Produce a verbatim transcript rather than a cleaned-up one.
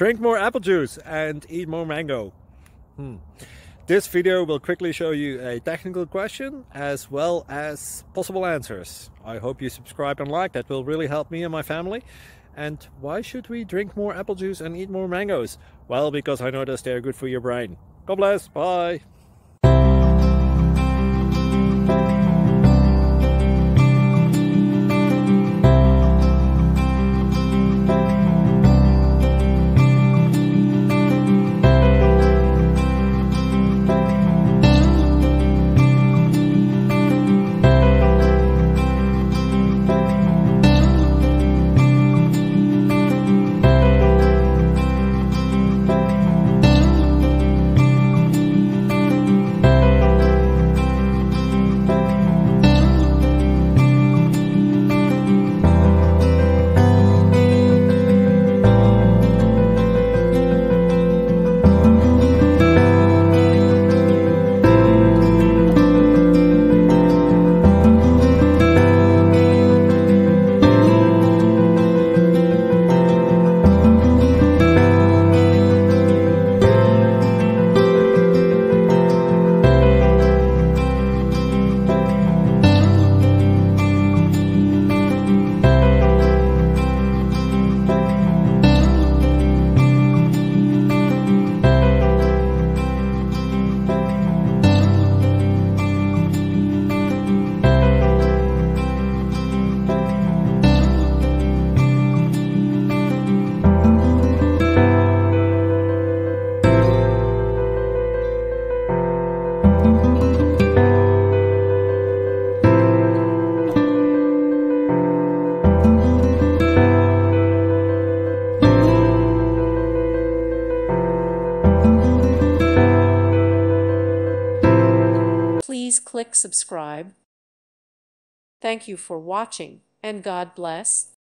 Drink more apple juice and eat more mango. Hmm. This video will quickly show you a technical question as well as possible answers. I hope you subscribe and like, that will really help me and my family. And why should we drink more apple juice and eat more mangoes? Well, because I noticed they're good for your brain. God bless, bye! Please click subscribe. Thank you for watching, and God bless.